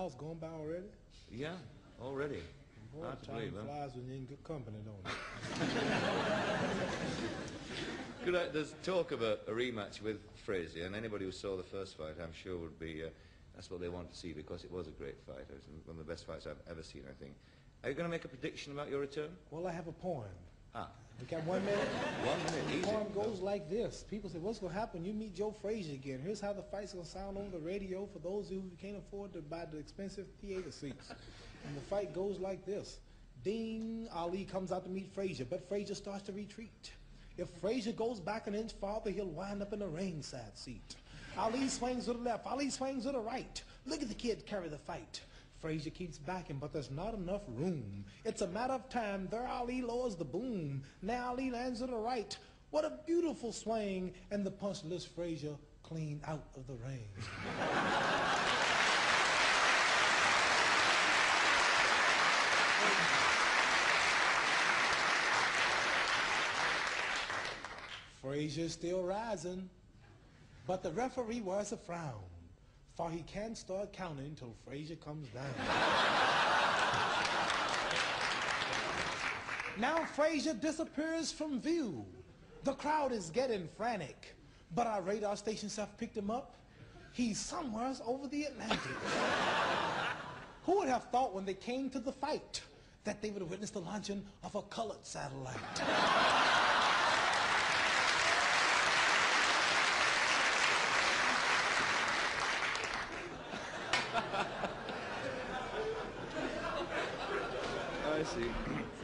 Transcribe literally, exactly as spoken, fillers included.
miles gone by already? Yeah, already. Boy, Hard to time believe, huh? flies when you're in good company, don't it? Good, uh, there's talk of a, a rematch with Frazier, and anybody who saw the first fight, I'm sure, would be, uh, that's what they want to see, because it was a great fight. It was one of the best fights I've ever seen, I think. Are you going to make a prediction about your return? Well, I have a poem. Ah. We got one minute? One minute, The easy. poem goes like this. People say, what's going to happen? You meet Joe Frazier again. Here's how the fight's going to sound over the radio for those who can't afford to buy the expensive theater seats. And the fight goes like this. Ding, Ali comes out to meet Frazier, but Frazier starts to retreat. If Frazier goes back an inch farther, he'll wind up in the ringside seat. Ali swings to the left, Ali swings to the right. Look at the kid carry the fight. Frazier keeps backing, but there's not enough room. It's a matter of time. There Ali lowers the boom. Now Ali lands to the right. What a beautiful swing, and the punch lifts Frazier clean out of the ring. Frazier's still rising, but the referee wears a frown, for he can't start counting till Frazier comes down. Now Frazier disappears from view. The crowd is getting frantic, but our radar stations have picked him up. He's somewhere over the Atlantic. Who would have thought when they came to the fight that they would have witnessed the launching of a colored satellite? I see.